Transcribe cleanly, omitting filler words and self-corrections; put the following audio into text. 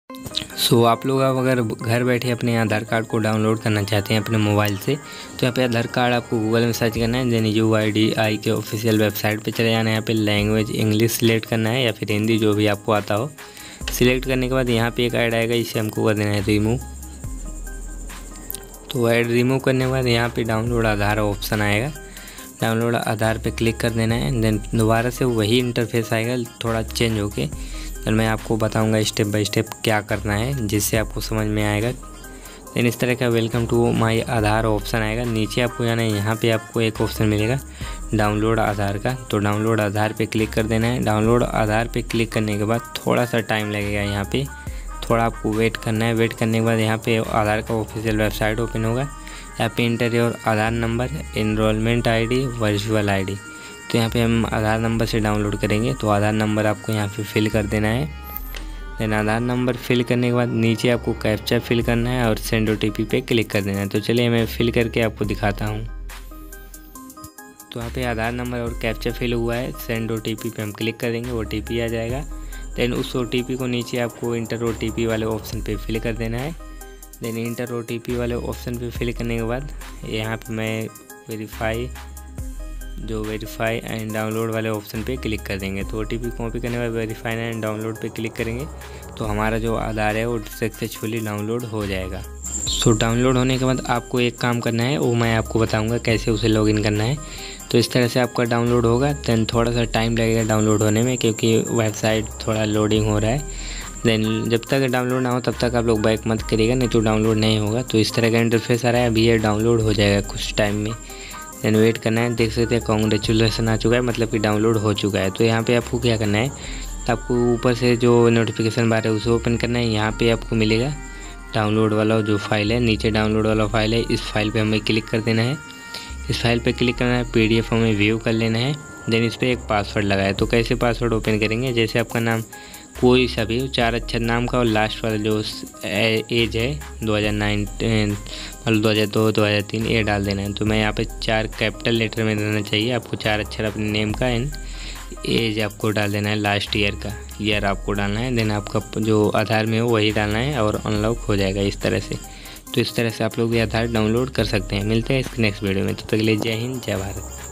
आप लोग अब अगर घर बैठे अपने आधार कार्ड को डाउनलोड करना चाहते हैं अपने मोबाइल से, तो यहाँ पे आधार कार्ड आपको गूगल में सर्च करना है। देन UIDAI के ऑफिशियल वेबसाइट पे चले जाना है। यहाँ पे लैंग्वेज इंग्लिश सिलेक्ट करना है या फिर हिंदी, जो भी आपको आता हो। सिलेक्ट करने के बाद यहाँ पे एक ऐड आएगा, इसे हमको कर देना है रिमूव। तो ऐड रिमूव करने के बाद यहाँ पे डाउनलोड आधार ऑप्शन आएगा। डाउनलोड आधार पे क्लिक कर देना है। देन दोबारा से वही इंटरफेस आएगा, थोड़ा चेंज होके। तो मैं आपको बताऊंगा स्टेप बाय स्टेप क्या करना है, जिससे आपको समझ में आएगा। देन इस तरह का welcome to my Aadhaar option आएगा। नीचे आपको जाना है, यहाँ पे आपको एक ऑप्शन मिलेगा डाउनलोड आधार का। तो डाउनलोड आधार पे क्लिक कर देना है। डाउनलोड आधार पे क्लिक करने के बाद थोड़ा सा टाइम लगेगा, यहाँ पे थोड़ा आपको वेट करना है। वेट करने के बाद यहाँ पे आधार का ऑफिशियल वेबसाइट ओपन होगा। यहाँ पे enter your Aadhaar number, enrolment ID, virtual ID। तो यहाँ पे हम आधार नंबर से डाउनलोड करेंगे। तो आधार नंबर आपको यहाँ पे फिल कर देना है। देन आधार नंबर फिल करने के बाद नीचे आपको कैप्चा फिल करना है और सेंड OTP पे क्लिक कर देना है। तो चलिए मैं फिल करके आपको दिखाता हूँ। तो यहाँ पे आधार नंबर और कैप्चा फिल हुआ है। सेंड OTP पे हम क्लिक करेंगे, OTP आ जाएगा। देन उस OTP को नीचे आपको इंटर OTP वाले ऑप्शन पे फिल कर देना है। देन इंटर OTP वाले ऑप्शन पे फिल करने के बाद यहाँ पे मैं वेरीफाई एंड डाउनलोड वाले ऑप्शन पे क्लिक कर देंगे। तो OTP कॉपी करने के बाद वेरीफाई एंड डाउनलोड पे क्लिक करेंगे तो हमारा जो आधार है वो सक्सेसफुली डाउनलोड हो जाएगा। डाउनलोड होने के बाद आपको एक काम करना है, वो मैं आपको बताऊंगा कैसे उसे लॉगिन करना है। तो इस तरह से आपका डाउनलोड होगा। देन थोड़ा सा टाइम लगेगा डाउनलोड होने में, क्योंकि वेबसाइट थोड़ा लोडिंग हो रहा है। देन जब तक डाउनलोड ना हो तब तक आप लोग बैक मत करिएगा, नहीं तो डाउनलोड नहीं होगा। तो इस तरह का इंटरफेस आ रहा है। अभी ये डाउनलोड हो जाएगा कुछ टाइम में। देन वेट करना है। देख सकते हैं कॉन्ग्रेचुलेसन आ चुका है, मतलब कि डाउनलोड हो चुका है। तो यहाँ पे आपको क्या करना है, आपको ऊपर से जो नोटिफिकेशन बार है उसे ओपन करना है। यहाँ पे आपको मिलेगा डाउनलोड वाला जो फाइल है, नीचे डाउनलोड वाला फाइल है, इस फाइल पे हमें क्लिक कर देना है। इस फाइल पे क्लिक करना है, PDF हमें व्यू कर लेना है। देन इस पर एक पासवर्ड लगाए। तो कैसे पासवर्ड ओपन करेंगे, जैसे आपका नाम कोई सा भी 4 अक्षर नाम का और लास्ट वाला जो एज है 2009 मतलब 2002 2003 ये डाल देना है। तो मैं यहाँ पे 4 कैपिटल लेटर में देना चाहिए आपको, 4 अक्षर अपने नेम का एंड एज आपको डाल देना है, लास्ट ईयर आपको डालना है। देन आपका जो आधार में हो वही डालना है और अनलॉक हो जाएगा इस तरह से। तो इस तरह से आप लोग भी आधार डाउनलोड कर सकते हैं। मिलते हैं इसके नेक्स्ट वीडियो में, तब तक के लिए जय हिंद जय भारत।